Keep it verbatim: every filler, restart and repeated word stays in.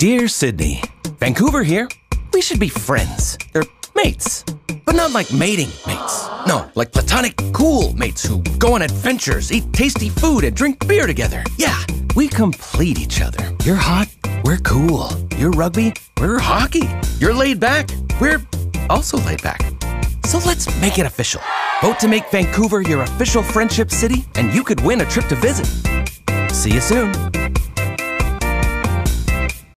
Dear Sydney, Vancouver here. We should be friends. Or mates. But not like mating mates. No, like platonic, cool mates who go on adventures, eat tasty food, and drink beer together. Yeah, we complete each other. You're hot, we're cool. You're rugby, we're hockey. You're laid back, we're also laid back. So let's make it official. Vote to make Vancouver your official friendship city, and you could win a trip to visit. See you soon.